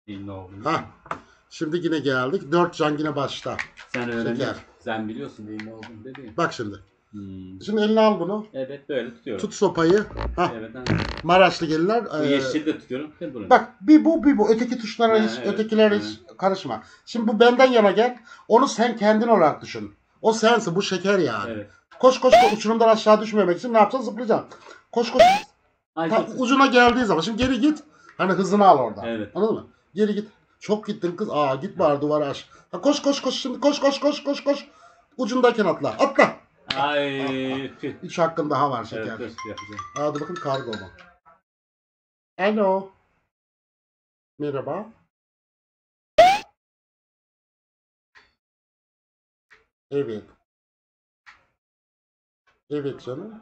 Ne oldu? Ha. Şimdi yine geldik. 4 can yine başta. Sen öğreniyorsun. Sen biliyorsun neyin ne olduğunu dedi. Bak şimdi. Şimdi eline al bunu. Evet böyle tutuyorum. Tut sopayı. Ha. Evet. Maraşlı gelinler. Bu yeşil de tutuyorum. Bak bir bu. Öteki tuşlara hiç, ötekilere hiç karışma. Şimdi bu benden yana gel. Onu sen kendin olarak düşün. O sensin. Bu şeker yani. Evet. Koş uçurumdan aşağı düşmemek için ne yapacaksın? Zıplayacaksın. Koş. Ucuna geldiği zaman. Şimdi geri git. Hani hızını al oradan. Evet. Anladın mı? Geri git. Çok gittin kız. Git bari duvara aç. Ha, koş. Şimdi koş. Ucundayken atla. Atla. Ay. 3 hakkın daha var şeker. Evet, yapacağım. Hadi bakın kargo mu? Alo. Merhaba. Evet. Evet canım.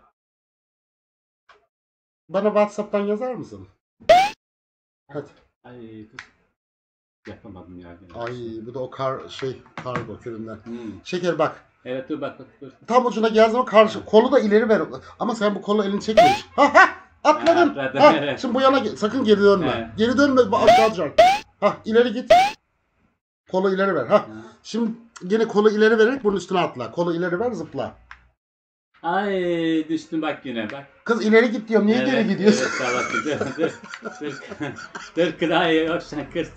Bana WhatsApp'tan yazar mısın? Hadi. Ay. Yapamadım ya. Ay bu da o kargo türünden. Şeker bak. Evet dur bak. Tam ucuna geldiği zaman karşı kolu da ileri ver. Ama sen bu kolu elini çekme hiç. Atladın. Evet. Şimdi bu yana sakın geri dönme. Evet. Geri dönme aşağı düşer. İleri git. Kolu ileri ver. Şimdi yine kolu ileri vererek bunun üstüne atla. Kolu ileri ver zıpla. Ay düştüm bak yine bak. Kız ileri git diyorum. Niye geri gidiyorsun? Evet tamam. Dur kırayı Okşan kır.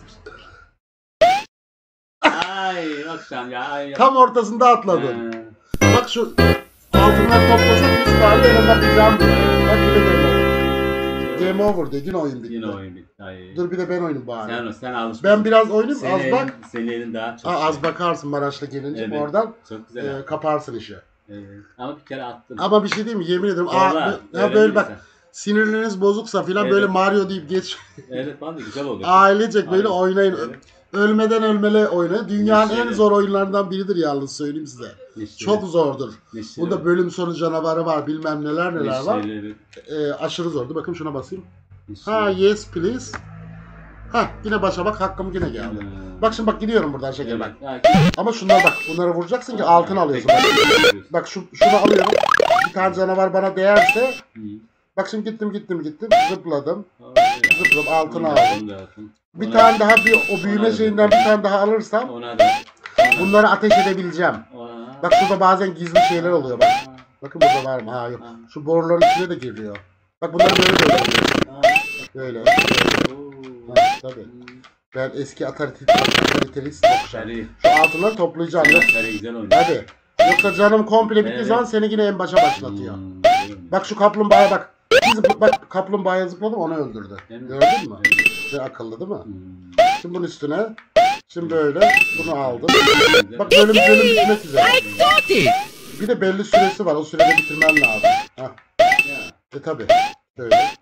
Ay Okşan ya. Ay. Tam ortasında atladın. Bak şu altından toplasak 3 tane en azından bir can buraya. Bak yine game over. Game over diyor. Yine oyun bitti. Yine oyun bitti. Ay. Dur bir de ben oynayayım bari. Sen alışmışsın. Ben biraz oynayayım az bak. Senin elin daha çok. Az bakarsın Maraş'la gelince Evet. oradan Çok güzel. kaparsın işi. Evet. Ama bir kere attım. Ama bir şey diyeyim mi? Yemin ederim. Böyle bak. Sinirleriniz bozuksa filan Evet. böyle Mario deyip geç. Evet vallahi güzel oluyor. Ailecek böyle oynayın. Evet. Ölmeden ölmele oynayın. Dünyanın Neşeli. en zor oyunlarından biridir yalnız söyleyeyim size. Neşeli. Çok zordur. Neşeli. Bunda bölüm sonu canavarı var, bilmem neler var. Neşeli. Aşırı zordu. Bakın şuna basayım. Neşeli. Yes please. Yine başa bak, hakkım yine geldi. Bak şimdi bak gidiyorum buradan şeker bak. Ama şunlara bak, bunlara vuracaksın ki altın alıyorsun. Bak şunu alıyorum. Bir tane canavar bana değerse. Bak şimdi gittim. Zıpladım. Altın aldım. Bir tane daha o büyüme şeyinden bir tane daha alırsam bunları ateş edebileceğim. Bak şurada bazen gizli şeyler oluyor bak. Bakın burada var mı? Yok. Şu boruların içine de giriyor. Bak bunları böyle. Tabii. Ben eski Atari'list okşarım. Şu altınları toplayacağım. Hadi. Yoksa canım komple bittiği zaman seni yine en başa başlatıyor. Bak şu kaplumbağaya bak. Bak kaplumbağaya zıpladım onu öldürdü. Gördün mü? Akıllı değil mi? Şimdi bunun üstüne. Şimdi böyle bunu aldım. Bak bölüm bitmek üzere. Bir de belli süresi var. O sürede bitirmen lazım. Tabi. Şöyle.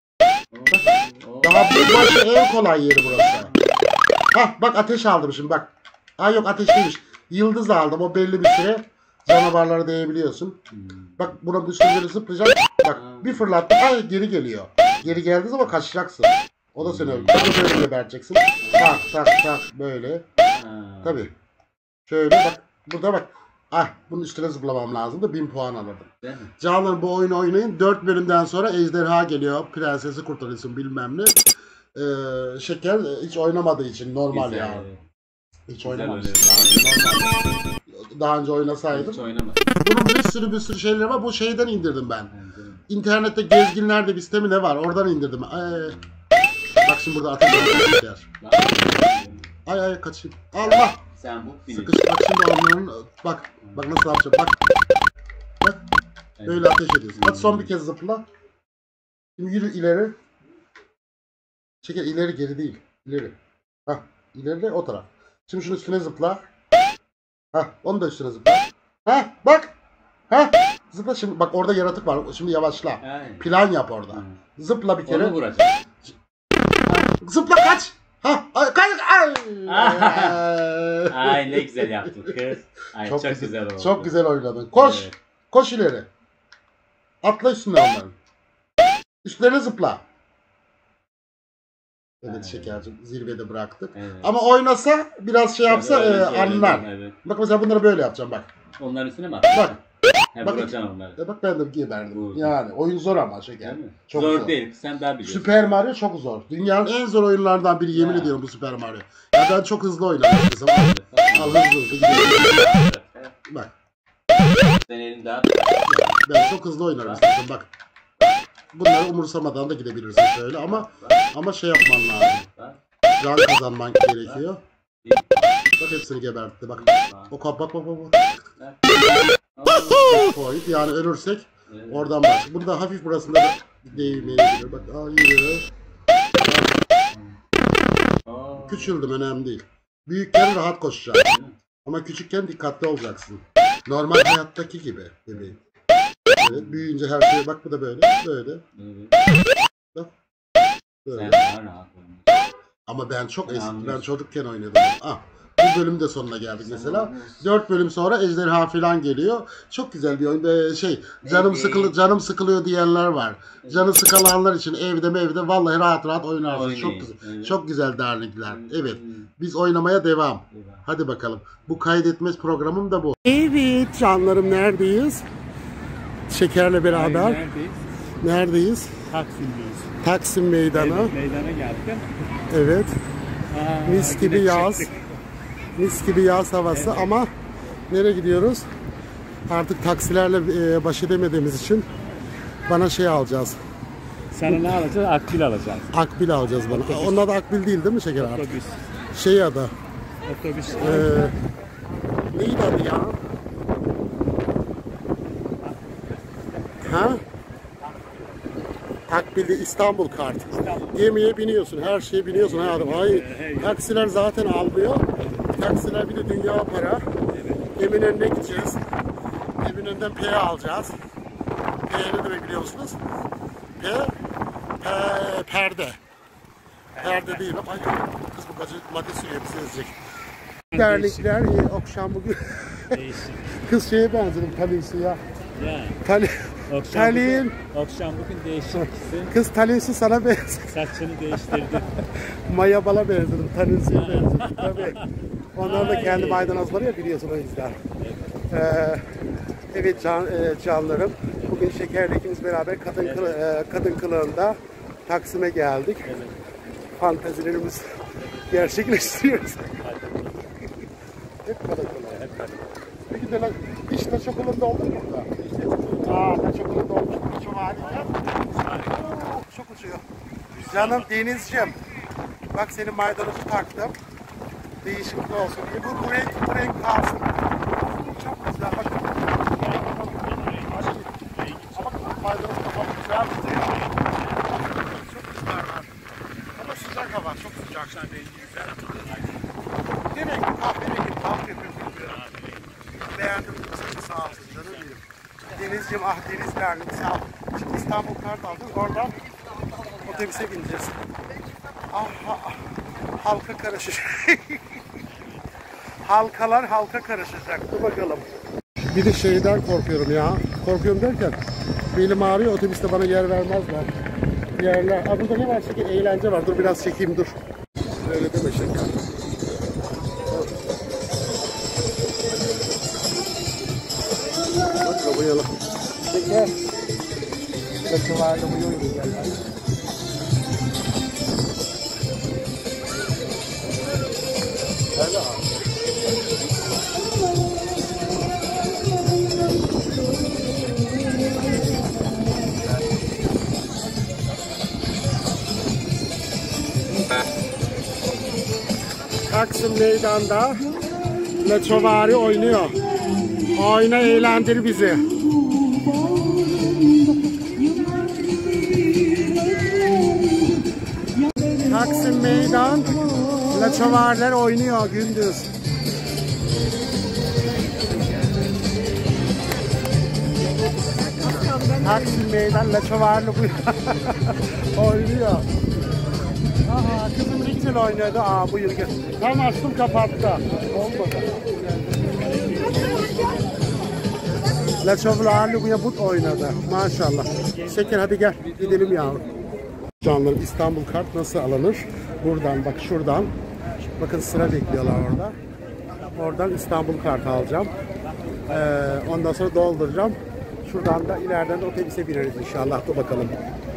Daha bu başı en kolay yeri burası. Bak ateş aldım şimdi bak. Yok ateş değilmiş. Yıldız aldım. O belli bir süre canavarlara değebiliyorsun. Bak buna üstüne böyle zıplayacak. Bak bir fırlattım. Geri geliyor. Geri geldiği zaman kaçacaksın. O da seni öldürür. Böyle vereceksin. Tak böyle. Tabii. Şöyle bak. Burada bak. Bunun üstüne zıplamam lazımdı. 1000 puan alırdım. Canlarım bu oyunu oynayın. 4 bölümden sonra ejderha geliyor. Prensesi kurtarıyorsun bilmem ne. Şeker hiç oynamadığı için normal ya. Hiç oynamamıştım. Daha önce oynasaydım. Hiç oynamadım. Bunun bir sürü şeyleri var. Bu şeyden indirdim ben. İnternette gezginlerde bir sitemi ne var? Oradan indirdim. Bak şimdi burada ateş var. Ay kaçayım. Allah. Sen bu Sıkış. Bak şimdi onların bak nasıl yapacağım. Bak. Böyle ateş ediyorsun. Hadi son bir kez zıpla. Şimdi yürü ileri. Şeker ileri geri değil. İleri. İleri de o taraf. Şimdi şunun üstüne zıpla. Onu da üstüne zıpla. Bak. Zıpla şimdi. Bak orada yaratık var. Şimdi yavaşla. Plan yap orada. Zıpla bir kere. Onu vuracağım. Zıpla kaç. Kaç. Ay ne güzel yaptın kız. Ay çok güzel oldu. Çok güzel oynadın. Koş. Evet. Koş ileri. Atla üstüne onların. Üstlerine zıpla. Evet şekercim zirvede bıraktık. Evet. Ama oynasa biraz şey yapsa anlar. Evet. Bak mesela bunları böyle yapacağım bak. Onların üstüne mi attın? Bak. Bak, vuracaksın onları. bak ben de geberdim. Vurdum. Yani oyun zor ama şeker. Çok zor değil. Sen daha biliyorsun. Super Mario çok zor. Dünyanın en zor oyunlardan biri, yemin ediyorum bu Super Mario. Ya ben çok hızlı oynarım. Al hızlı gidiyorum. Bak. Sen elini daha... Ben çok hızlı oynarım zaten bak. Bunları umursamadan da gidebilirsin şöyle ama şey yapman lazım. Can kazanman gerekiyor. Bak hepsini gebertti bak. O bak. Point yani ölürsek oradan bak. Burada hafif burasında da değmeyebilir. Bak hayır. Küçüldüm, önemli değil. Büyükken rahat koşacaksın. Ama küçükken dikkatli olacaksın. Normal hayattaki gibi bebeğim. Evet, büyüyünce her şey bak, bu da böyle. Bak. Böyle. Ama ben çok eski. Ben çocukken oynuyordum. Bu bölüm de sonuna geldik mesela. 4 bölüm sonra ejderha falan geliyor. Çok güzel bir oyun. Canım sıkılıyor diyenler var. Canı sıkılanlar için evde vallahi rahat oynarsın. Çok güzel. Çok güzel dernekler. Evet. Biz oynamaya devam. Hadi bakalım. Bu kaydetmez programım da bu. Evet canlarım, neredeyiz? Şeker'le beraber. Neredeyiz? Taksim'deyiz. Taksim Meydanı. Evet, meydana geldim. Evet. Mis gibi yaz. Mis gibi yaz havası ama nereye gidiyoruz? Artık taksilerle baş edemediğimiz için bana şey alacağız. Sana ne alacağız? Akbil alacağız. Akbil alacağız bana. Otobüs. Onlar da akbil değil mi Şeker artık? Otobüs. Şey adı. Otobüs. Neydi adı ya? Ha? Akbil'de İstanbul kart. Gemiye biniyorsun, her şeye biniyorsun hayatım. Hayır, taksiler zaten almıyor. Taksiler bir de dünya para. Eminönü'ne gideceğiz. Eminönü'nden P alacağız. P ne demek biliyor musunuz? Perde. Perde değil. Ay, kız bu madde sürüyor, bizi ezecek. Dernekler okşam bugün. Kız şeye benzedim, Talin'si ya. Talin. Okşam bugün değişiksin. Kız Talin'si sana benziyor. Saçını değiştirdin. Maya Bal'a benzedim, Talin'si'ye benzedim. Tabii. Onlar da kendi maydanozları ya, biliyorsun o yüzden. Evet canlarım. Bugün Şeker'le ikimiz beraber kadın kılığında Taksim'e geldik. Evet. Fantezilerimiz gerçekleştiriyoruz. Hep kadın kılığı. Peki de hiç taş okulunda oldun mu burada? Taş okulunda olmuş. Çok harika. Çok uçuyor. Canım Denizciğim. Bak senin maydanozu taktım. Değişiklik olsun diye. Bu renk kalsın. Çok güzel. Bak. Ama maydanoz kafamı güzel tutuyor. Çok güzel var. Ama sıcak hava. Çok sıcak. Rengi güzel. Demek ki kahve yapıyorsun. Beğendim. Sağ olsun canım benim. Denizciğim, Denizler'le sağ ol. Şimdi İstanbul kart aldık. Oradan otobüse bineceğiz. Halka karışacak. Halka karışacak. Dur bakalım. Bir de şeyden korkuyorum ya. Korkuyorum derken belim ağrıyor, otobüste bana yer vermezler. Yerler. Burada ne var? Şeker, eğlence var. Dur biraz çekeyim, dur. Öyle deme Şeker. Bak kabayalım. Şeker. Kaçılarda bu yolu geldi. Hello. Taksim Meydan'da Leçovari oynuyor. Oyna, eğlendir bizi. Taksim Meydan, Leçovariler oynuyor gündüz. Taksim Meydan, Leçovariler oynuyor. Aha, kızım ne güzel oynadı. Bu yıl tam açtım, kapattı. Olmadı. Leçovariler bu but oynadı. Maşallah. Şeker hadi gel gidelim yavrum. Canlarım, İstanbul kart nasıl alınır? Buradan bak, şuradan. Bakın sıra bekliyorlar orada. Oradan İstanbul kart alacağım. Ondan sonra dolduracağım. Şuradan da ileriden de otobüse bineriz inşallah. Dur bakalım.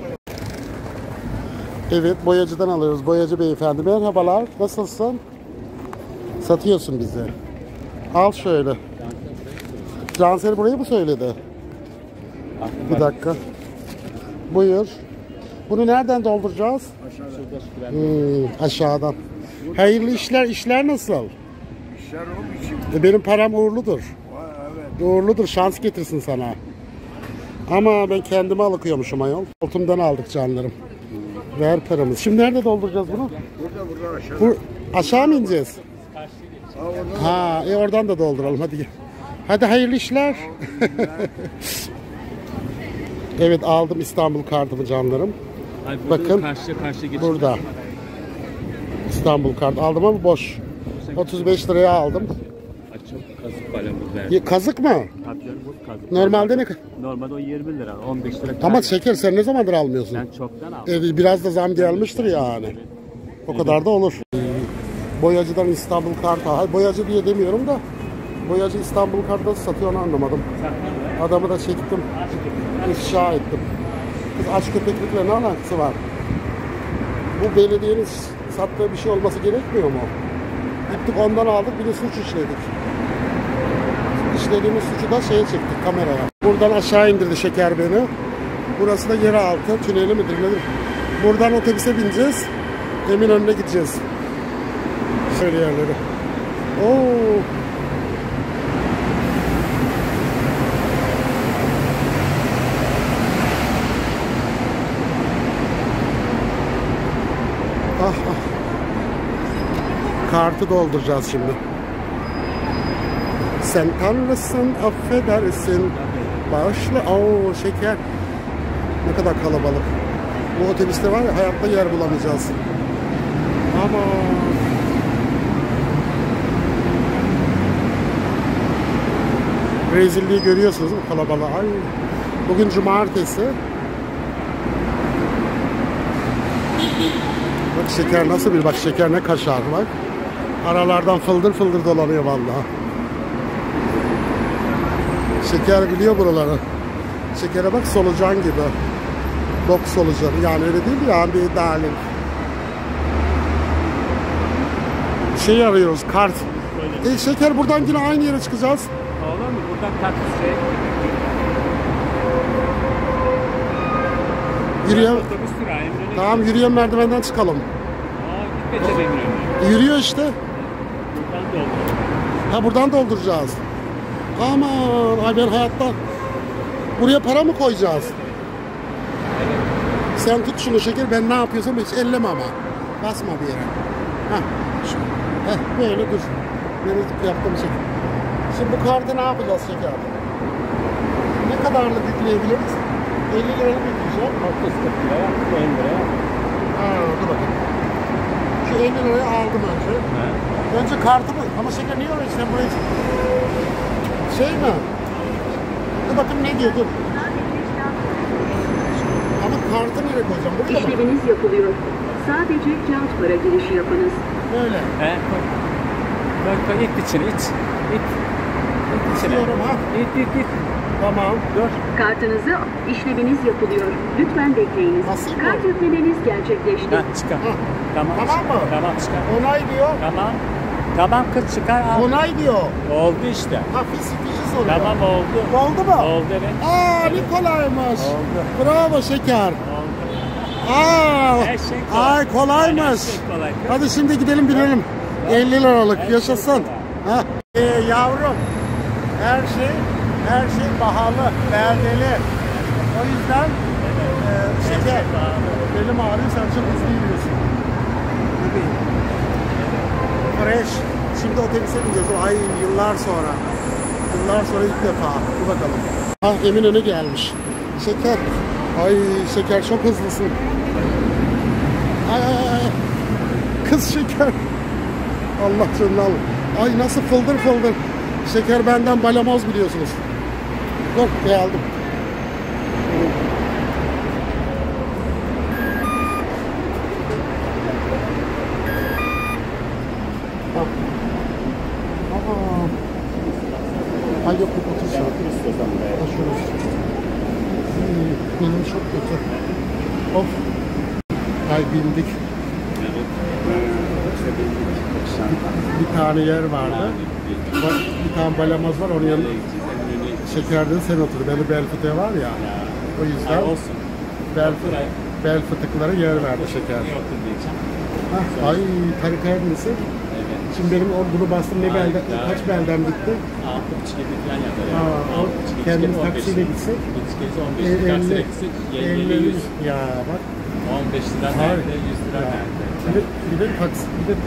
Evet, boyacıdan alıyoruz. Boyacı beyefendi. Merhabalar. Nasılsın? Satıyorsun bize. Al şöyle. Cansel burayı mı söyledi? Bir dakika. Buyur. Bunu nereden dolduracağız? Aşağıdan. Hayırlı işler. İşler nasıl? İşler o biçim. Benim param uğurludur. Evet. Uğurludur. Şans getirsin sana. Ama ben kendime alıkıyormuşum ayol. Koltuğumdan aldık canlarım. Ver paramız. Şimdi nerede dolduracağız bunu? Burada aşağıda. Aşağı mı ineceğiz? Ha, orada. Oradan da dolduralım. Hadi. Hadi hayırlı işler. Evet, aldım İstanbul kartımı canlarım. Ay, Bakın. Karşı geçin. Burada. İstanbul kartı aldım ama boş. 35 liraya aldım. Çok kazık balımız verdi. Kazık mı? Tabii canım, bu kazık. Normalde ne? Normalde o 20 lira, 15 lira. Ama şeker sen ne zamandır almıyorsun? Ben çoktan aldım. Biraz da zam gelmiştir yani. O kadar da olur. Boyacıdan İstanbul kartı. Boyacı diye demiyorum da. Boyacı İstanbul kartı satıyor, onu anlamadım. Adamı da çektim. İfşa ettim. Kız aç köpeklikle ne alakası var? Bu belediyenin sattığı bir şey olması gerekmiyor mu? Gittik ondan aldık, bir de suç işledik. İşlediğimiz suçu da şeye çektik, kameraya. Buradan aşağı indirdi şeker beni. Burası da yeraltı tüneli midir nedir? Buradan otobüse bineceğiz. Eminönü'ne gideceğiz. Şöyle yerleri. Oo. Ah, ah. Kartı dolduracağız şimdi. Sen tanrısın, affedersin. Bağışla. Oo, şeker. Ne kadar kalabalık. Bu otobüste var ya, hayatta yer bulamayacağız. Ama rezilliği görüyorsunuz bu kalabalığı. Ay. Bugün cumartesi. Bak şeker nasıl bir, bak şeker ne kaşar bak. Aralardan fıldır fıldır dolanıyor vallahi. Şeker biliyor buraları. Şekere bak, solucan gibi. Bok solucanı yani, öyle değil ya, bir dalim. Şey arıyoruz, kart. Şeker buradan yine aynı yere çıkacağız. Olur mu? Buradan taksi. Yürüyen, Otobüs durağı, Eminönü'ne. tamam yürüyen merdivenden çıkalım. Gitmeyeceğiz Eminönü'ne. Yürüyor işte. Buradan da olur. Ha, buradan dolduracağız. Aman, ay ben hayatta. Buraya para mı koyacağız? Sen tut şunu şeker, ben ne yapıyorsam hiç elleme ama. Basma bir yere. Heh, böyle dur. Benim yaptığım şey. Şimdi bu kartı ne yapacağız şeker? Ne kadarlık yükleyebiliriz? 50 liralık yükleyeceğim. 30 liraya, 50 liraya. Ha, dur bakayım. Şu 50 lirayı aldım önce. Önce kartımı, ama şeker niye öyle sen buraya şey mi? Dur bakayım ne diyor, dur. Ama kartı nereye koyacağım? Buraya mı? İşleminiz yapılıyor. Sadece kağıt para girişi yapınız. Böyle. He, koy. Koy, it içine, it. İt içine. İstiyorum ha. İt. Tamam. Dur. Kartınızı işleminiz yapılıyor. Lütfen bekleyiniz. Nasıl bu? Kart yüklemeniz gerçekleşti. Ha, çıkar. Ha. Tamam. Tamam mı? Tamam, çıkar. Onay diyor. Tamam. Tamam kız, çıkar. Al. Onay diyor. Oldu işte. Ha, fişi soruyor. Tamam, oldu. Oldu mu? Oldu, evet. Aa, ne kolaymış. Oldu. Bravo şeker. Oldu. Aa, Her şey kolay. ay kolaymış. Her şey kolay. Hadi şimdi gidelim binelim. 50 liralık Her yaşasın. şey Ha. Yavrum, her şey pahalı, perdeli. O yüzden şeker. Belim ağrıyor, sen çok hızlı yürüyorsun. Bebeğim. Fresh. Şimdi otobüse bineceğiz. Ay, yıllar sonra. Yıllar sonra ilk defa. Dur bakalım. Ah, Eminönü gelmiş. Şeker. Ay şeker, çok hızlısın. Ay. Kız şeker. Allah canını al. Ay nasıl fıldır fıldır. Şeker benden balamoz biliyorsunuz. Dur, geldim. Ay yok, otur sen. Şurası. Benim çok kötü. Of. Ay bindik. Bir tane yer vardı. Bak, bir tane balamaz var, onun yanında şekerden sen otur. Beni bel fıtığı var ya. O yüzden olsun. Bel fıtıklara yer verdi şeker. Hah, ay Tarık misin? Evet. Şimdi benim bunu bastım ne belde, kaç belden gitti? 6,5 falan yapar ya. Aa, kendimiz taksiyle gitsek. 15 lira taksiyle gitsek 50 100. Ya bak. 15 lira nerede? 100 lira nerede? Bir de taksi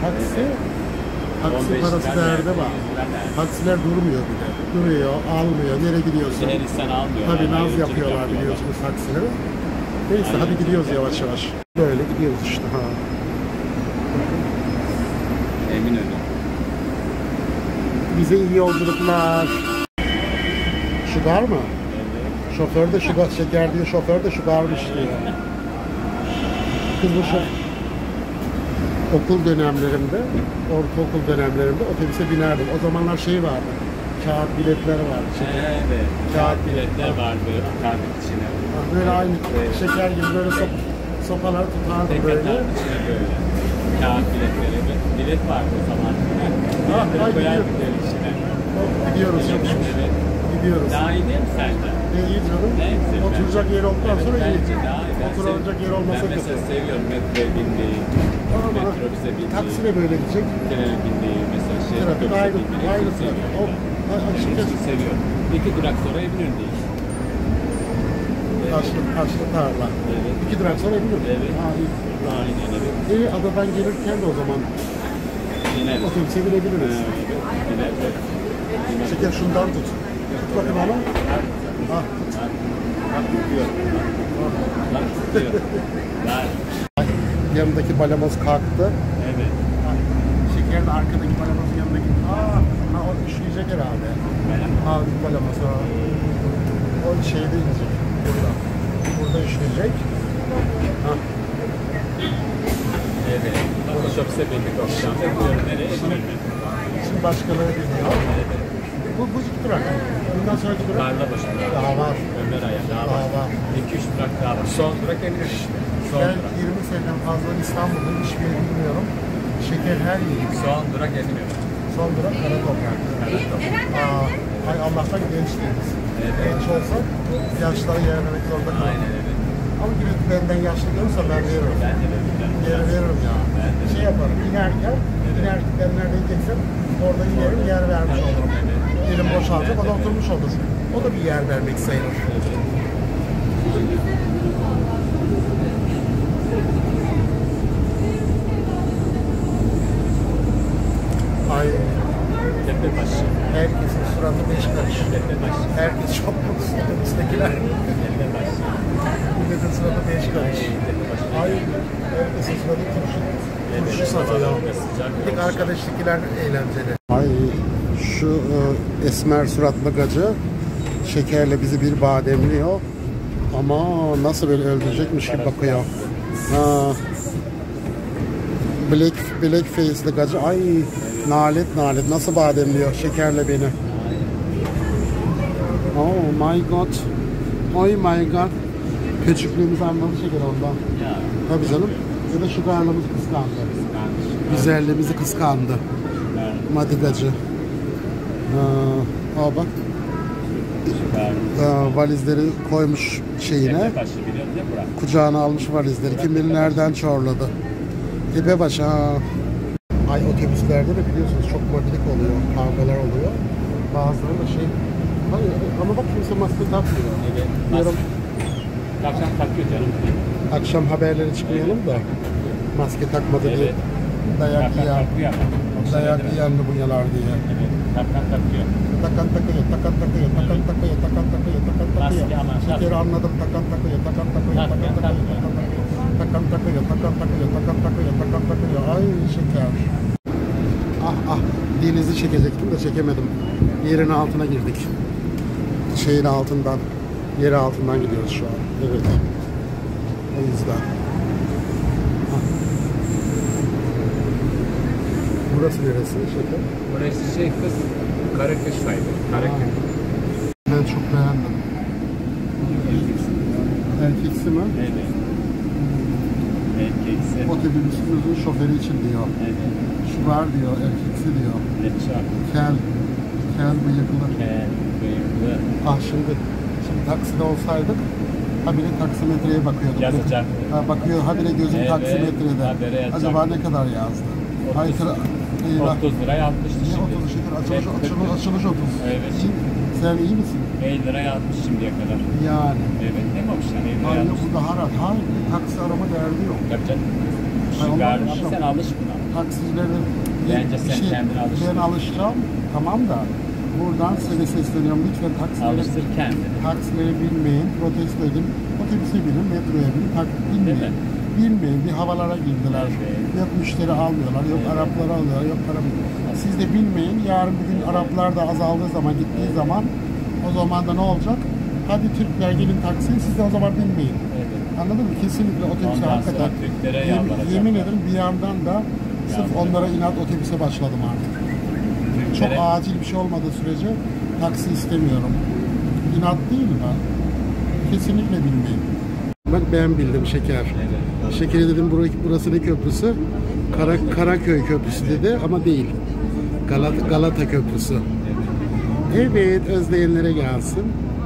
parası derde var. Taksiler durmuyor bile. Duruyor, almıyor. Nereye gidiyorsun? Her insan almıyor. Tabii Yani naz yolculuk yapıyorlar biliyorsunuz taksileri. Neyse Aynen. hadi gidiyoruz yavaş yavaş. Böyle gidiyoruz işte. Ha. Eminönü. Bize iyi yolculuklar. Şugar mı? Şoför de şugar, şeker diyor, şoför de şugarmış diyor. Kız bu okul dönemlerimde, ortaokul dönemlerimde otobüse binerdim. O zamanlar şey vardı, kağıt biletler vardı. Evet. Kağıt biletler vardı kartın içine. Böyle aynı şeker gibi böyle sopalar tutardı böyle. Kartın içine böyle. Kağıt biletleri. Bilet vardı o zaman. ay, Koyar gidiyor. biletleri içine. Gidiyoruz şimdi. Evet. Gidiyoruz. Daha iyi değil mi sence? İyi canım. Neyse, Oturacak yer olduktan sonra iyi. Bence daha iyi. Oturacak yer olmasa ben kötü. mesela seviyorum metroya binmeyi. Metrobüse binmeyi. Taksiyle böyle gidecek. Trene binmeyi. Mesela Trafik otobüse ayrı, binmeyi. ayrı Hepsini trafik. seviyorum ben. Hepsini seviyorum. 2 durak sonra Eminönü'ndeyiz. Taşlı tarla. Evet. 2 durak sonra Eminönü. Evet. Aynen evet. İyi adadan gelirken de o zaman Bineriz. otobüse binebiliriz. Bineriz. Şeker şundan tut. Tut bakın hanım. Ah, tut. Bak tutuyor. Bak tutuyor. Ver. Yanındaki balamoz kalktı. Evet. Şeker de arkadaki balamozun yanına gitti. Ha o üşüyecek herhalde. Balamoz ha. O şeyde inecek. Burada üşüyecek. Ha. Evet. Bak otobüse bindik akşam. Bekliyorum nereye? Eminönü. Şimdi başkaları biniyor. Bu ilk durak. Bundan sonraki durak. Karla başında. Daha var. Ömer Aya daha Daha var. var. 2-3 durak daha var. Son durak Eminönü işte. Son Ben durak. 20 seneden fazla İstanbul'dayım. Hiçbir yeri bilmiyorum. Şeker her yerim. Son durak Eminönü. Son durak Karatoprak. Ay Allah'tan genç değiliz. Evet. Genç olsak yaşları yer vermek zorunda kalırız. Aynen evet. Ama gibi benden yaşlı görürse ben veririm. Ben de vereceğim. Yer veririm ya. Ben de. Şey yaparım, inerken ben nerede ineceksem orada inerim, yer vermiş olurum. Elim boşalacak, o da oturmuş olur. O da bir yer vermek sayılır. Ay, Tepebaşı. herkesin suratı beş karış. Tepebaşı. Herkes çok mutsuz otobüstekiler. Tepebaşı. Milletin suratı beş karış. Ay, herkesin suratı turşu satıyor. Bir tek arkadaşlıklar eğlenceli. Ay, şu esmer suratlı gacı şekerle bizi bir bademliyor. Ama nasıl böyle öldürecekmiş gibi bakıyor. Ha. Black face'li gacı. Ay, nalet nasıl bademliyor şekerle beni. Oh my god. Oh my god. Küçüklüğümüzü anladı şeker ondan. Ya. Tabii canım. Ya da şu garlımızı kıskandı. Güzelliğimizi kıskandı. Madigacı. Bak. Valizleri koymuş şeyine. Tepebaşı biliyorsun değil mi Burak? Kucağına almış valizleri. Kim bilir nereden çorladı. Tepebaşı ha. Ay otobüslerde de biliyorsunuz çok mobilik oluyor. Kavgalar oluyor. Bazıları da şey. Hayır, ama bak kimse maske takmıyor. Evet. Diyorum, Akşam takıyor canım. akşam haberlere çıkmayalım da maske takmadı diye. Evet. Dayak yiyen. Takıyor ama. Dayak yiyen de bunyalar diye. Evet. Takıyor. Takan takıyor. Takan takıyor. Takan takıyor. Maske ama Şekeri anladım. Takan takıyor. Takan takıyor. Takan takıyor. Ay şeker. Ah denizi çekecektim de çekemedim. Yerin altına girdik. Şeyin altından. Yeri altından gidiyoruz şu an. Evet. O yüzden. Burası neresi şeker? Burası şey kız. Karaköy sayılır. Karaköy. Ben çok beğendim. Erkeksi mi? Evet. Erkeksi. Otobüsümüzün şoförü için diyor. Evet. Şu var diyor, erkeksi diyor. Ne çok. Kel bıyıklı. Bıyıklı. Ah şimdi takside olsaydık habire taksimetreye bakıyorduk. Yazacak. Ha, bakıyor habire gözüm Evet, taksimetrede. habire yazacak. Acaba ne kadar yazdı? 30. Aykırı, eyvah. 30 lira yapmıştı Ne şimdi. 30 şeker? Açılış 30. Evet. Sen iyi misin? 50 lira yapmış şimdiye kadar. Yani. Evet, ne olmuş yani 50 lira Hayır yapmış. bu daha rahat. Hayır taksi arama derdi yok. Yapacak. Ben Şu galiba alışacağım. sen alış buna. Taksicilerin Bence sen kendin alıştır. Ben alışacağım. Tamam da buradan size sesleniyorum. Lütfen Alıştır kendini. taksilere binmeyin. Protesto edin. Otobüse binin, metroya binin. Binmeyin. Değil mi? Bilmeyin. Bir havalara girdiler. Evet. Yok müşteri almıyorlar. Yok Arapları alıyorlar. Yok para. Siz de bilmeyin. Yarın bir gün Araplar da azaldığı zaman, gittiği zaman o zaman da ne olacak? Hadi Türkler gelin taksiye. Siz de o zaman binmeyin. Evet. Anladın mı? Kesinlikle otobüse Ondan hakikaten. sonra Türklere yalvaracaklar. Yemin ederim bir yandan da sırf onlara inat otobüse başladım artık. Çok Türklere- acil bir şey olmadığı sürece taksi istemiyorum. İnat değil mi? Kesinlikle bilmeyin. Bak ben bildim şeker. Evet. Şekeri dedim burası ne köprüsü? Karaköy Köprüsü dedi ama değil. Galata Köprüsü. Evet, özleyenlere gelsin.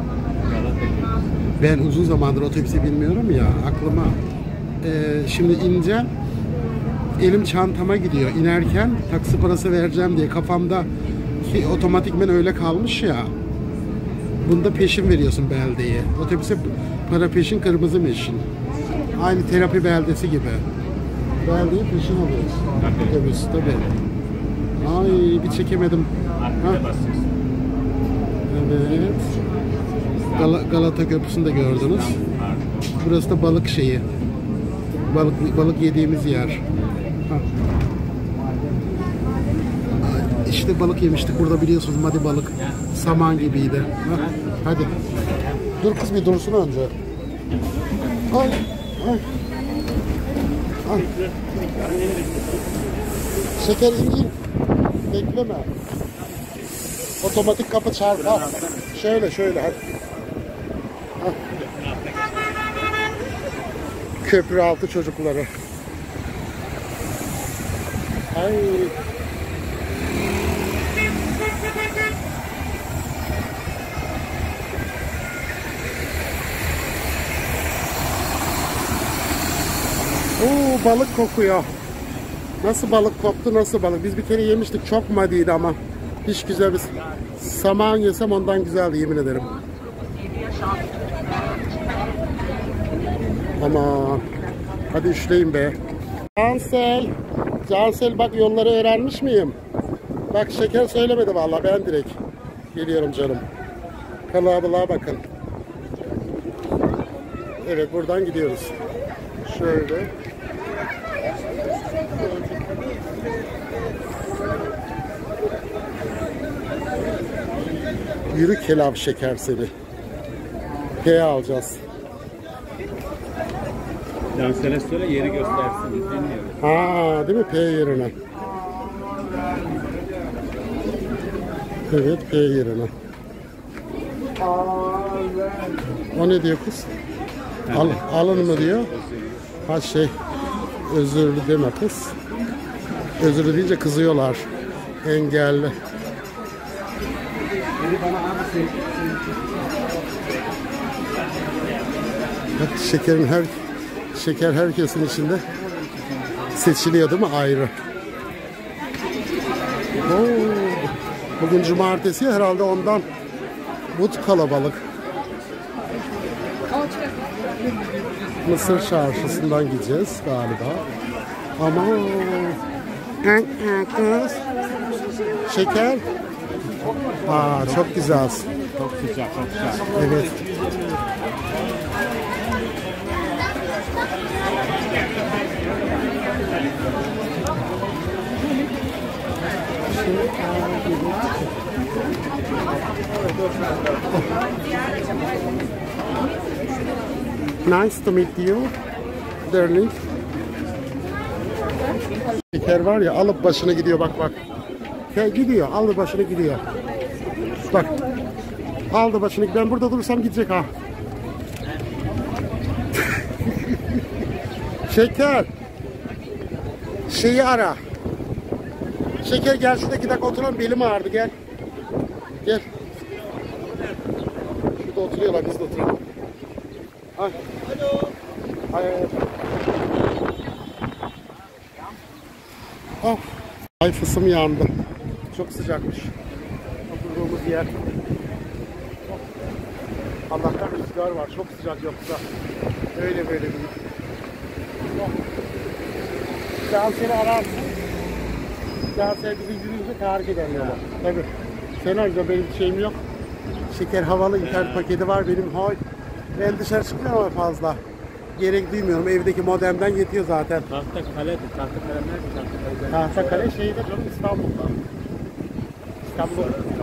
Ben uzun zamandır otobüse binmiyorum ya, aklıma şimdi ince elim çantama gidiyor. İnerken taksi parası vereceğim diye kafamda ki otomatikmen öyle kalmış ya. Bunda peşin veriyorsun beldeye. Otobüse para peşin, kırmızı meşin. Aynı terapi beldesi gibi. Beldeye peşin alıyorsun. Tabii. Otobüs tabii. Ay bir çekemedim. Arkaya basıyorsun. Evet. Galata Köprüsü'nü de gördünüz. Burası da balık şeyi. Balık yediğimiz yer. Ha. İşte balık yemiştik burada biliyorsunuz, madi balık. Saman gibiydi. Ha. Hadi. Dur kız bir dursun önce. Ay. Ay. Ay. Şeker in. Bekleme. Otomatik kapı çarpar. Şöyle hadi. Hah. Köprü altı çocukları. Ay. Oo, balık kokuyor. Nasıl balık koktu, nasıl balık? Biz bir kere yemiştik, çok madiydi ama. Hiç güzel bir saman yesem ondan güzeldi yemin ederim. Aman. Hadi üçleyin be. Cansel bak yolları öğrenmiş miyim? Bak şeker söylemedi vallahi, ben direkt geliyorum canım. Kalabalığa bakın. Evet buradan gidiyoruz. Şöyle. Yürü kelam şeker seni. P alacağız. Cansel'e söyle yeri göstersin. Biz dinliyoruz. Ha, değil mi? P yerine. Evet, P yerine. O ne diyor kız? Alın mı diyor? Ha şey, özürlü deme kız. Özürlü deyince kızıyorlar. Engelli. Bak şeker herkesin içinde seçiliyor değil mi ayrı? Oo, bugün cumartesi herhalde ondan bu kalabalık. Mısır çarşısından gideceğiz galiba. Ama kız şeker. Aa, çok güzel. Çok güzel, çok güzel. Evet. Nice to meet you, darling. Şeker var ya, alıp başına gidiyor bak. Gidiyor, aldı başına gidiyor. Bak, aldı başını. Ben burada durursam gidecek ha. Şeker. Şeyi ara. Şeker gel şurada 2 dakika oturalım, belim ağrıdı, gel. Gel. Şurada oturuyorlar, biz de oturalım. Ay. Ay. Oh. Ay fısım yandı. Çok sıcakmış. Oturduğumuz yer. Allah'tan rüzgar var. Çok sıcak yoksa. Öyle böyle değil. Cansel'i ararsın. Cansel bizi yürüyünce tahrik ederler. Tabii. Senaryoda benim şeyim yok. Şeker havalı internet paketi var benim. Hay. Ben dışarı çıkmıyorum ama fazla. Gerek duymuyorum. Evdeki modemden yetiyor zaten. Tahtakale nerede? Tahtakale. Tahtakale şeyde canım, İstanbul'da. İstanbul.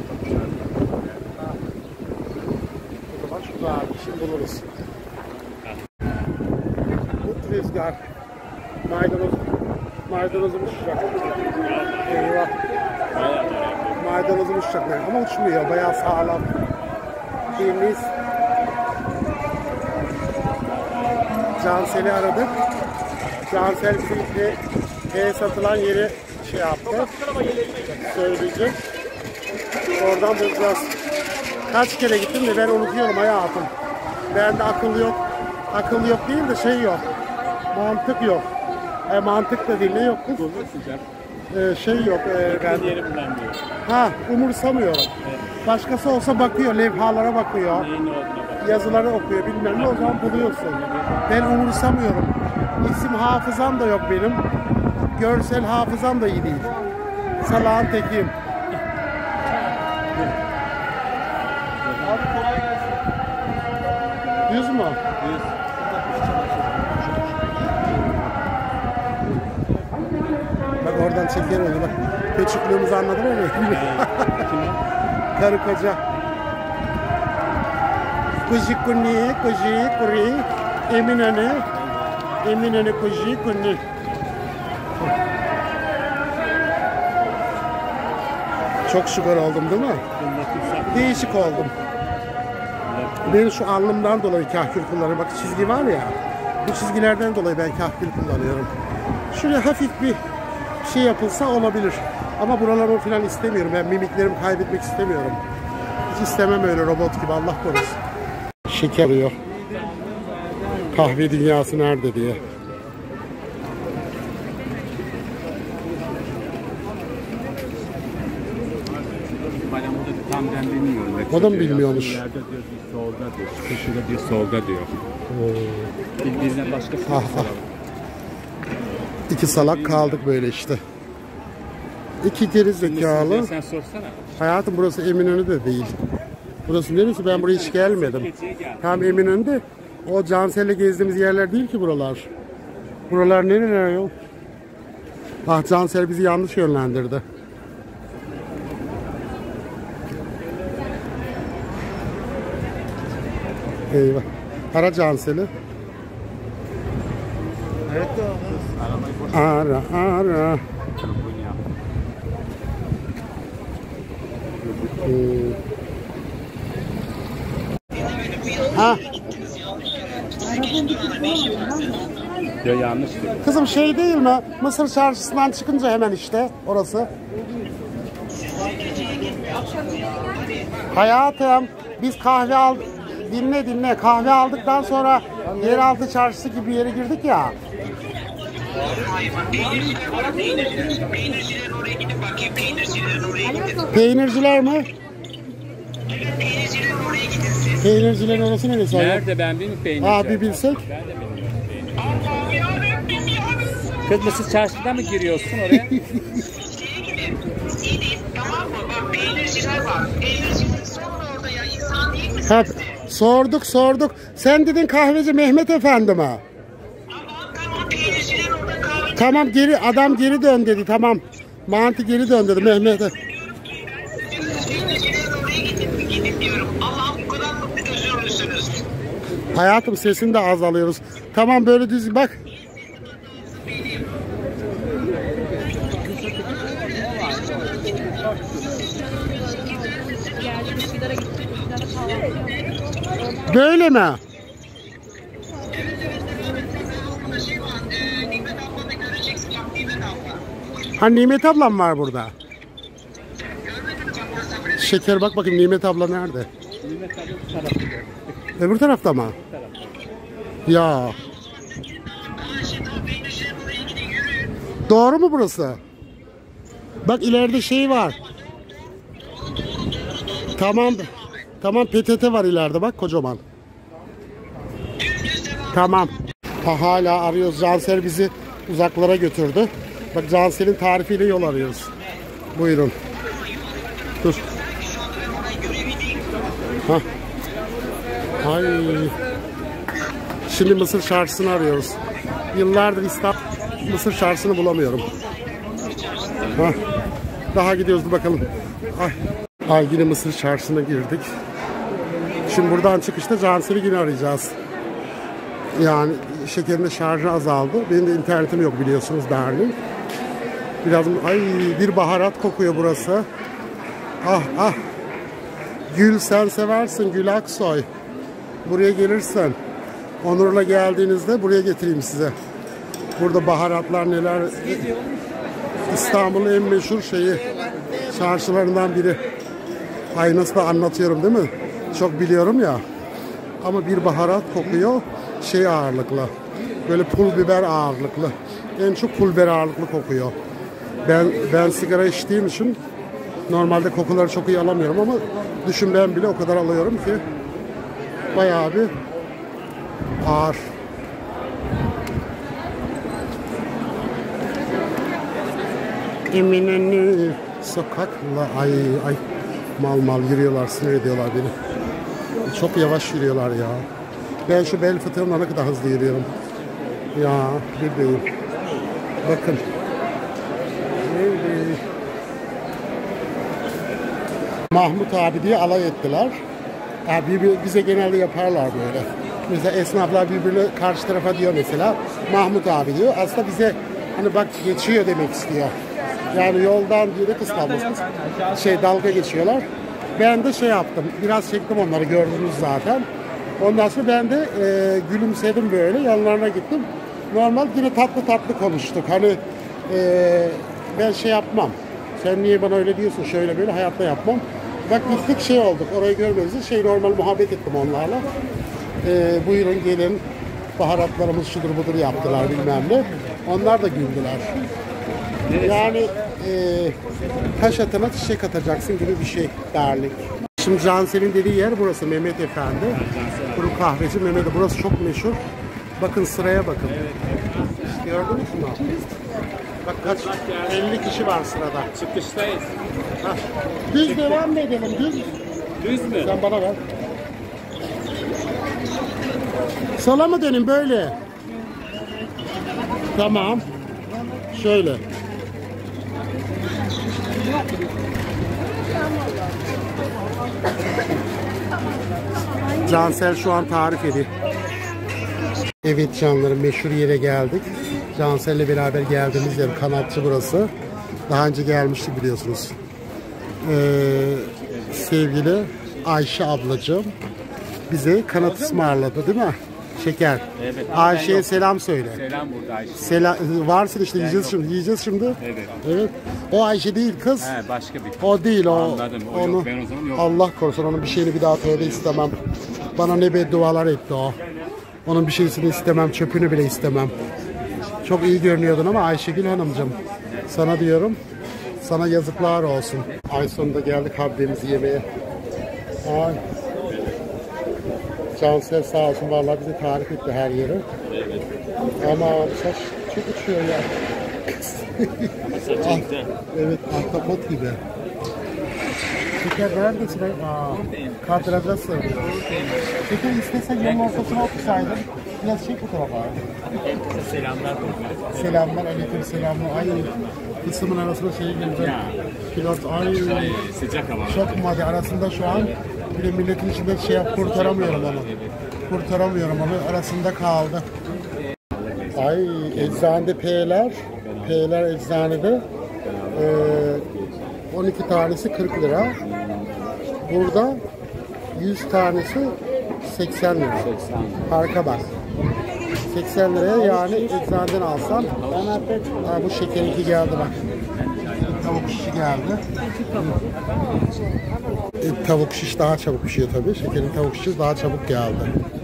O zaman şurada abi şimdi buluruz. Bu rüzgar. Maydanozum uçacak. Eyvah. Maydanozum uçacak ama uçmuyor. Bayağı sağlam. Deniz. Cansel'i aradık. Cansel bize satılan yeri şey yaptı. Söyleyecek. Oradan bulacağız. Kaç kere gittim de ben unutuyorum hayatım. Bende akıl yok. Akıl yok değil de şey yok. Mantık yok. Mantık da değil, ne yok kız? Şey yok. Ben umursamıyorum. Evet. Başkası olsa bakıyor, levhalara bakıyor. Yazıları okuyor, bilmem ne, o zaman buluyorsun. Ben umursamıyorum. İsim hafızam da yok benim. Görsel hafızam da iyi değil. Salağın tekiyim. Düz mü? Düz. Bak oradan çeker onu bak. Küçüklüğümüzü anladın mı? Karı koca. Kuji kuni, kuji kuri, Eminönü kuji kuni. Çok şükür oldum değil mi? Değişik oldum. Ben şu alnımdan dolayı kahkül kullanıyorum. Bak çizgi var ya. Bu çizgilerden dolayı ben kahkül kullanıyorum. Şuraya hafif bir şey yapılsa olabilir. Ama buralarımı falan istemiyorum. Ben mimiklerimi kaybetmek istemiyorum. Hiç istemem öyle robot gibi, Allah korusun. Şeker arıyor. Kahve dünyası nerede diye. Tam ben bilmiyorum. O da mı bilmiyormuş? Yerde diyor bir solda diyor. Köşede bir solda diyor. Birbirine başka soralım. İki salak kaldık böyle işte. İki geri zekalı. Sen sorsana. Hayatım burası Eminönü de değil. Burası neresi? Ben buraya hiç gelmedim. Tam Eminönü'nde. O Cansel'le gezdiğimiz yerler değil ki buralar. Buralar nereler yok? Ah, Cansel bizi yanlış yönlendirdi. Eyvah. Ara Cansel'i. Ara. Ha. Diyor yanlış diyor. Kızım şey değil mi? Mısır çarşısından çıkınca hemen işte orası. Hayatım biz kahve aldık. Dinle. Kahve aldıktan sonra yeraltı çarşısı gibi bir yere girdik ya. Peynirciler mi? Peynircilerin orası neresi? Nerede, ben bilmiyorum peynirci. Aa, bir bilsek. Ben de bilmiyorum. Kız Mısır çarşıda mı giriyorsun oraya? Tamam mı? Bak peynirciler var. Peynirciler sorun orada ya. İnsan değil misin? Ha, sorduk. Sen dedin kahveci Mehmet Efendi mi? Tamam peynirciler orada kahve. Tamam, adam geri dön dedi, tamam. Mantı geri dön dedi Mehmet. Peynircilerin oraya gidin diyorum. Allah'ım bu kadar mı özürlüsünüz? Hayatım sesini de az alıyoruz. Tamam böyle düz bak. Böyle mi? Ha Nimet ablam var burada. Şeker bak bakayım Nimet abla nerede? Nimet abi bu tarafta. Öbür tarafta mı? Ya. Doğru mu burası? Bak ileride şey var. Tamam. Tamam PTT var ileride bak kocaman. Tamam. Ha, hala arıyoruz. Cansel bizi uzaklara götürdü. Bak Cansel'in tarifiyle yol arıyoruz. Buyurun. Dur. Hah. Ay. Şimdi Mısır Çarşısı'nı arıyoruz. Yıllardır İstanbul Mısır Çarşısı'nı bulamıyorum. Hah. Daha gidiyoruz bakalım. Ay yine Mısır Çarşısı'na girdik. Şimdi buradan çıkışta Cansel'i yine arayacağız. Yani şekerin şarjı azaldı. Benim de internetim yok biliyorsunuz Darling. Biraz bir baharat kokuyor burası. Ah. Gül sen seversin Gül Aksoy. Buraya gelirsen Onur'la geldiğinizde buraya getireyim size. Burada baharatlar neler. İstanbul'un en meşhur çarşılarından biri. Ay nasıl da anlatıyorum değil mi? Çok biliyorum ya. Ama bir baharat kokuyor. Ağırlıklı. Böyle pul biber ağırlıklı. En çok pul biber ağırlıklı kokuyor. Ben sigara içtiğim için normalde kokuları çok iyi alamıyorum ama düşün ben bile o kadar alıyorum ki bayağı bir ağır. Eminönü sokakla ay mal yürüyorlar, sinir ediyorlar beni. Çok yavaş yürüyorlar ya. Ben şu bel fıtığımla ne kadar hızlı yürüyorum. Ya bebeğim. Bakın. Mahmut abi diye alay ettiler. Bize genelde yaparlar böyle. Mesela esnaflar birbirine karşı tarafa diyor mesela. Mahmut abi diyor. Aslında bize hani bak geçiyor demek istiyor. Yani yoldan diyor da kıskanmasın. Dalga geçiyorlar. Ben de yaptım. Biraz çektim onları gördünüz zaten. Ondan sonra ben de gülümsedim böyle. Yanlarına gittim. Normal yine tatlı konuştuk. Hani ben yapmam. Sen niye bana öyle diyorsun şöyle böyle hayatta yapmam. Bak gittik olduk. Orayı görmemizi normal muhabbet ettim onlarla. Buyurun gelin. Baharatlarımız şudur budur yaptılar bilmem ne. Onlar da güldüler. Yani taş atana çiçek atacaksın gibi bir şey Darling. Şimdi Cansel'in dediği yer burası Mehmet Efendi. Kuru kahveci Mehmet. Burası çok meşhur. Bakın sıraya bakın. Gördünüz mü? Bak kaç 50 kişi var sırada. Çıkıştayız. Düz devam mı edelim? Düz mü? Sen bana ver. Sola mı dönün böyle? Tamam. Şöyle. Cansel şu an tarif ediyor. Evet canlarım meşhur yere geldik. Cansel'le beraber geldiğimiz yer kanatçı burası. Daha önce gelmiştik biliyorsunuz. Sevgili Ayşe ablacığım bize kanat ısmarladı değil mi? Şeker. Evet. Ayşe'ye selam söyle. Selam burada Ayşe. Varsın işte yiyeceğiz şimdi. Evet. O Ayşe değil kız. Başka bir. O değil o. Anladım. O yok. Ben o zaman yok. Allah korusun onun bir şeyini bir daha tövbe istemem. Bana ne beddualar etti o. Onun bir şeysini istemem, çöpünü bile istemem. Çok iyi görünüyordun ama Ayşegül Hanımcığım. Sana diyorum, sana yazıklar olsun. Ay sonunda geldik habbemizi yemeye. Ay. Cansel sağ olsun vallahi bize tarif etti her yeri. Evet. Ama saç çok uçuyor ya. Evet, ahtapot gibi. Şeker neredesin? Kadrada sığmıyor. Şeker istesen yolun ortasına otursaydın. Biraz çek bu tarafa. Selamlar. Selamlar, aleyküm selamlar. Ay, kısmın arasında girdi. Pilot, ay. Sıcak hava. Çok madde arasında şu an. Bir de milletin içinde kurtaramıyorum onu. Kurtaramıyorum onu. Arasında kaldı. Ay, eczanede P'ler eczanede. 12 tanesi 40 lira. Burada 100 tanesi 80 lira. Farka bak. 80 liraya yani eczaneden alsam bu şekerinki geldi bak. Tavuk şişi geldi. Tavuk şiş daha çabuk pişiyor tabii. Şekerin tavuk şişi daha çabuk geldi.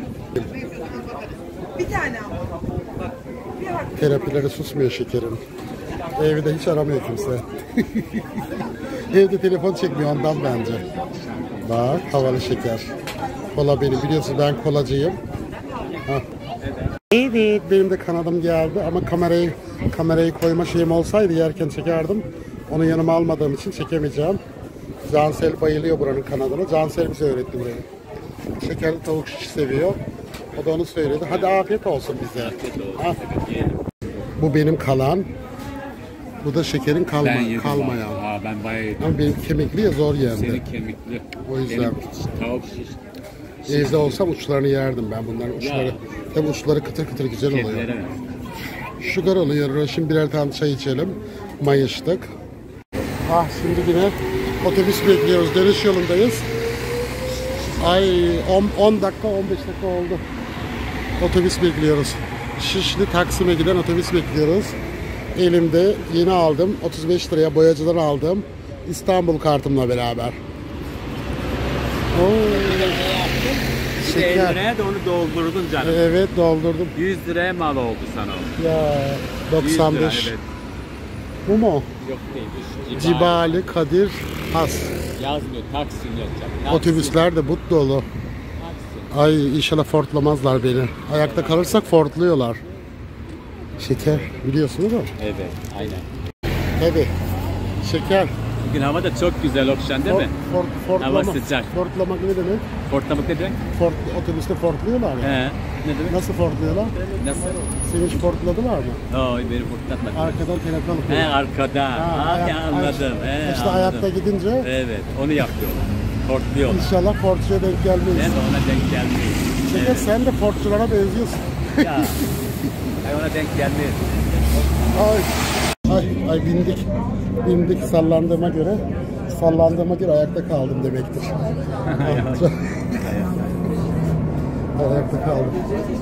Bir tane ama. Terapileri susmuyor şekerim. Evde hiç aramıyor kimse. Evde telefon çekmiyor ondan bence. Bak havalı şeker. Kola benim, biliyorsun ben kolacıyım. Hah. Evet, benim de kanadım geldi ama kamerayı koyma şeyim olsaydı yerken çekerdim. Onu yanıma almadığım için çekemeyeceğim. Cansel bayılıyor buranın kanadına. Cansel bize öğretti burayı. Şekerli tavuk şiş seviyor. O da onu söyledi. Hadi afiyet olsun bize. Ah. Bu benim kalan. Bu da şekerin kalmayan. Ben bayağı yedim. Ama benim kemikli ya zor yendi. Senin kemikli. O yüzden. Benim tavuk şiş. Evde olsam uçlarını yerdim ben bunların uçları. Tabii uçları kıtır kıtır güzel oluyor. Kedilere. Şugar oluyor. Şimdi birer tane çay içelim. Mayıştık. Ah şimdi yine otobüs bekliyoruz. Dönüş yolundayız. Ay 10 dakika 15 dakika oldu. Otobüs bekliyoruz. Şişli Taksim'e giden otobüs bekliyoruz. Elimde yeni aldım. 35 liraya boyacıdan aldım. İstanbul kartımla beraber. Oo. Bir de 50 liraya da onu doldurdun canım. Evet doldurdum. 100 liraya mal oldu sana o. Ya 95. 100 lira, evet. Bu mu? Yok değil. Cibali Kadir Has. Yazmıyor. Taksim yazacak. Otobüsler de but dolu. Ay inşallah fortlamazlar beni. Ayakta kalırsak fortluyorlar. Şeker biliyorsun değil mi? Evet. Aynen. Tabii. Şeker. Bugün hava da çok güzel Okşan değil mi? Fortlama. Hava sıcak. Fortlamak ne demek? Fortlamak ne demek? Otobüste fortluyorlar ya. He. Ne demek? Nasıl fortluyorlar? Nasıl? Seni hiç fortladılar mı? Oy beni fortlatmadı. Arkadan telefon He koyuyor. arkada. Anladım. He, İşte anladım. ayakta gidince Evet. Onu yapıyorlar. Fortluyorlar. inşallah fortçuya denk gelmeyiz. Ben de ona denk gelmeyeyim. Şeker sen de fortçulara benziyorsun. Ya. Ay ona denk gelmeyiz. Ay bindik sallandığıma göre ayakta kaldım demektir. Ayakta kaldım.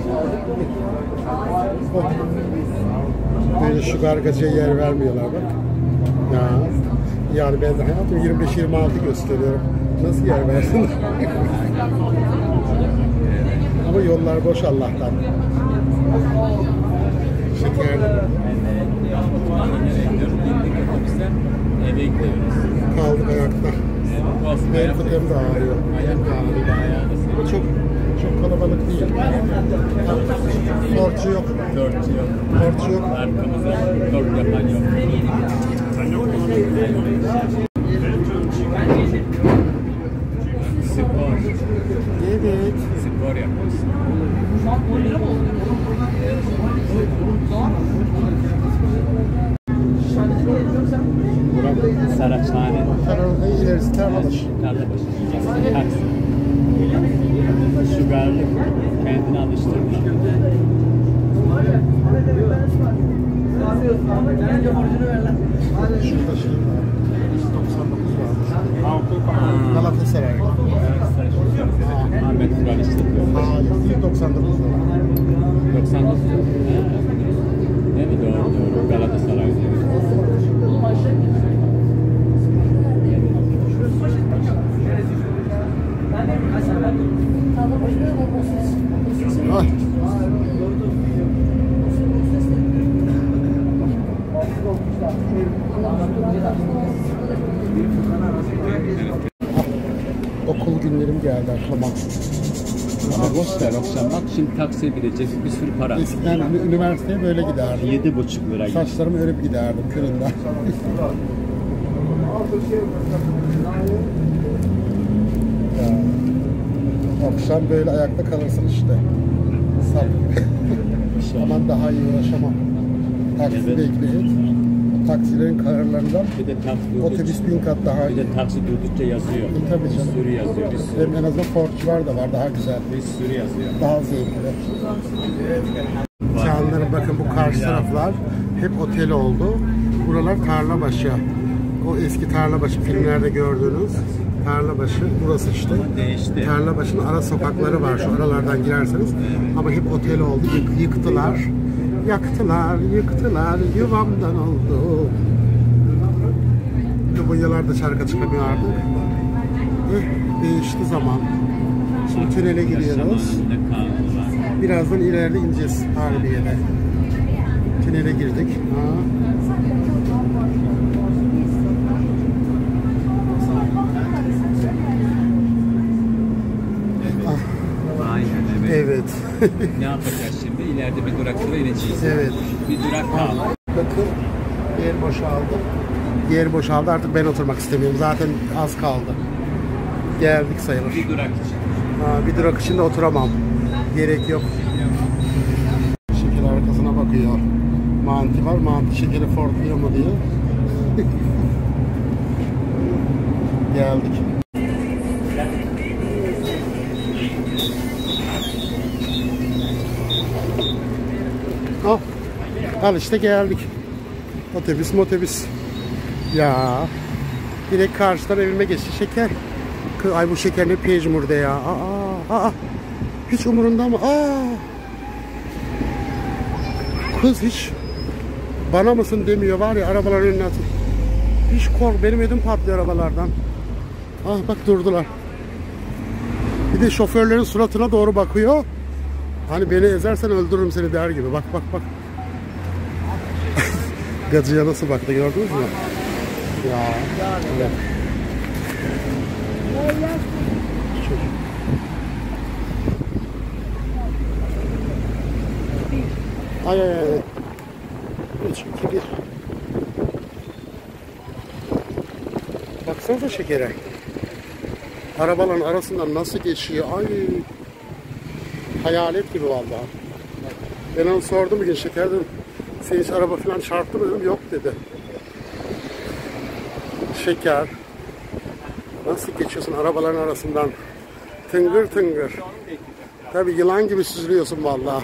Böyle şu gargacıya yer vermiyorlar bak. Ya. Yani ben de hayatım 25-26 gösteriyorum. Nasıl yer versin? Ama yollar boş Allah'tan. Şekerli. Eve gidiyoruz. Kaldık ayakta. Benim fıtığım da ağrıyor. Ama çok kalabalık değil. Torçu yok. Torçu yok. Arkamıza tork yapan yok. Spor. Evet. Spor yapıyoruz. Burası Saraçhane. İlerisi Tarlabaşı. Tarlabaşı. Taksim. Şugarlık. Kendini alıştırmış. Şurada şey var. 199 var. Galatasaray. Ahmet Kural işletiyor. Hayır, 199 var. 99. Değil mi? Doğru. Galatasaray. Ay. Okul günlerim geldi aklıma. Ama boş ver akşam bak şimdi taksiye gidecek bir sürü para. Eskiden üniversiteye böyle giderdim. 7,5 lira. Saçlarımı örüp giderdim küründen. Akşam böyle ayakta kalırsın işte. Aman daha iyi uğraşamam. Taksi Evet. bekleyip o taksilerin kararlarından Bir de taksi otobüs 1000 kat daha Bir iyi. de taksi durdukça yazıyor. Tabii canım. Bir sürü yazıyor. Bir sürü. Hem en azından Ford'cular da var daha güzel. Bir sürü yazıyor. Daha zevkli. Canlarım bakın bu karşı taraflar hep otel oldu. Buralar Tarlabaşı. O eski Tarlabaşı filmlerde gördüğünüz Tarlabaşı burası işte. Değişti. Tarlabaşı'nın ara sokakları var şu aralardan girerseniz. Ama hep otel oldu. Yıktılar. Yaktılar, yıktılar, yuvamdan oldu. Japonyalar da şarkı çıkamıyor artık. Değişti zaman. Şimdi tünele giriyoruz. Birazdan ileride ineceğiz Harbiye'de. Tünele girdik. Aynen evet. Evet. Ne yapacağız şimdi? İleride bir durak sonra ineceğiz. Evet. Bir durak kaldı. Bakın yer boşaldı. Yer boşaldı, artık ben oturmak istemiyorum. Zaten az kaldı. Geldik sayılır. Bir durak için. Bir durak için de oturamam. Gerek yok. Şeker arkasına bakıyor. Manti var. Manti şekeri fortluyor mu diyor. Geldik. Al işte geldik. Otobüs. Ya. Direkt karşıdan evime geçti şeker. Ay bu şeker ne pejmurde ya. Hiç umurunda mı? Kız hiç bana mısın demiyor var ya, arabaların önüne atın. Hiç kork, benim ödüm patlıyor arabalardan. Bak durdular. Bir de şoförlerin suratına doğru bakıyor. Hani beni ezersen öldürürüm seni der gibi. Bak. Gacıya nasıl baktı, gördünüz mü? Ya. Evet. Ay. 3, 2, 1. Baksanıza şekere. Arabaların arasından nasıl geçiyor? Ay. Hayalet gibi vallahi. Ben onu sordum bir gün, şekerden senin hiç araba falan çarptı mı dedim, yok dedi. Şeker. Nasıl geçiyorsun arabaların arasından? Tıngır. Tabii yılan gibi süzülüyorsun vallahi.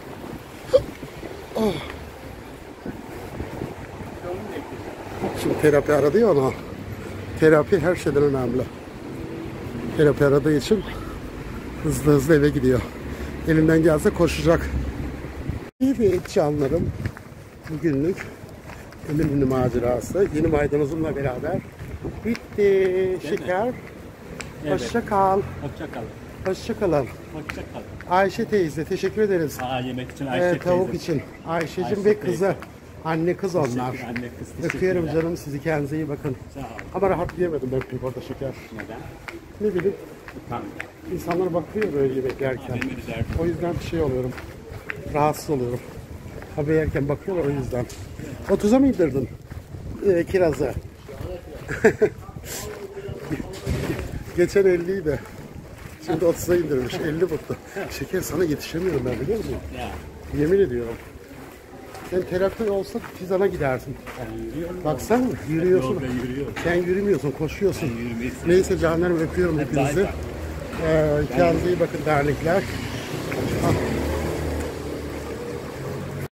Şimdi terapi aradı ya ona. Terapi her şeyden önemli. Terapi aradığı için hızlı eve gidiyor. Elinden gelse koşacak. Evet canlarım. Bugünlük Eminönü macerası yeni maydanozumla beraber bitti. Şeker. Evet. Hoşça kal. Hoşça kalın. Ayşe teyze teşekkür ederiz. Yemek için Ayşe teyze. Tavuk için. Ayşe'cim Ayşe ve teyze. kızı. Anne kız onlar. Anne kız, teşekkürler. Öpüyorum canım sizi, kendinize iyi bakın. Sağ ol. Ama rahat yiyemedim ben pek orada şeker. Neden? Ne bileyim, Tamam. insanlar bakıyor böyle yemek yerken. Benim de derdim. O yüzden şey oluyorum. Rahatsız oluyorum. Abi yerken bakıyorlar o yüzden. 30'a mı indirdin kirazı? Geçen 50'ydi. Şimdi 30'a indirmiş. 50 mutlu. Şeker sana yetişemiyorum ben, biliyor musun? Ya. Yemin ediyorum. Sen terapi olsa Tizan'a gidersin. Baksana yürüyorsun. Yolda yürüyorum. Sen yürümüyorsun, koşuyorsun. yürümeyi Neyse canlarım, öpüyorum hepinizi. Kendinize iyi bakın dernekler.